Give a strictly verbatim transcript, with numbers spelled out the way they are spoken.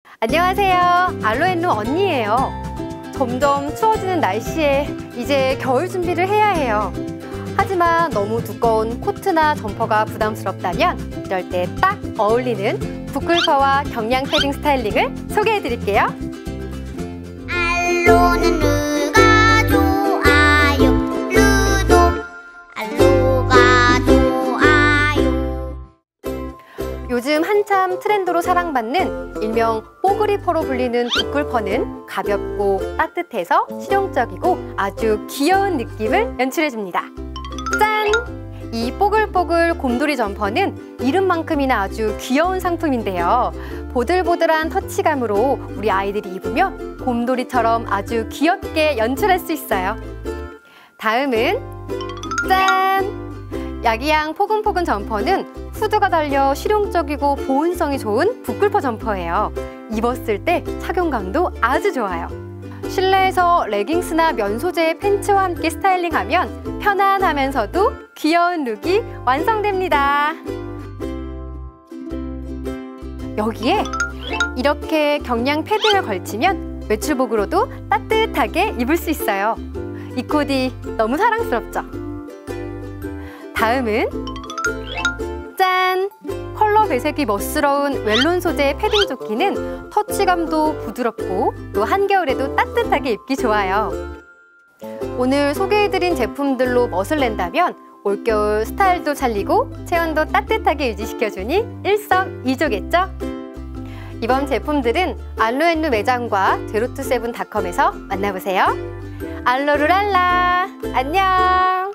안녕하세요. 알로앤루 언니예요. 점점 추워지는 날씨에 이제 겨울 준비를 해야 해요. 하지만 너무 두꺼운 코트나 점퍼가 부담스럽다면 이럴 때 딱 어울리는 부클퍼와 경량 패딩 스타일링을 소개해 드릴게요. 알로는 루가 좋아요. 루도 알로가 좋아요. 요즘 한참 트렌드로 사랑받는 일명 뽀글이퍼로 불리는 부클퍼는 가볍고 따뜻해서 실용적이고 아주 귀여운 느낌을 연출해줍니다. 짠! 이 뽀글뽀글 곰돌이 점퍼는 이름만큼이나 아주 귀여운 상품인데요. 보들보들한 터치감으로 우리 아이들이 입으면 곰돌이처럼 아주 귀엽게 연출할 수 있어요. 다음은 짠! 야기양 포근포근 점퍼는 후드가 달려 실용적이고 보온성이 좋은 부클퍼 점퍼예요. 입었을 때 착용감도 아주 좋아요. 실내에서 레깅스나 면 소재의 팬츠와 함께 스타일링하면 편안하면서도 귀여운 룩이 완성됩니다. 여기에 이렇게 경량 패딩을 걸치면 외출복으로도 따뜻하게 입을 수 있어요. 이 코디 너무 사랑스럽죠? 다음은 짠! 컬러 배색이 멋스러운 웰론 소재의 패딩 조끼는 터치감도 부드럽고 또 한겨울에도 따뜻하게 입기 좋아요. 오늘 소개해드린 제품들로 멋을 낸다면 올겨울 스타일도 살리고 체온도 따뜻하게 유지시켜주니 일석이조겠죠? 이번 제품들은 알로앤루 매장과 제로투세븐 닷컴에서 만나보세요. 알로루랄라! 안녕!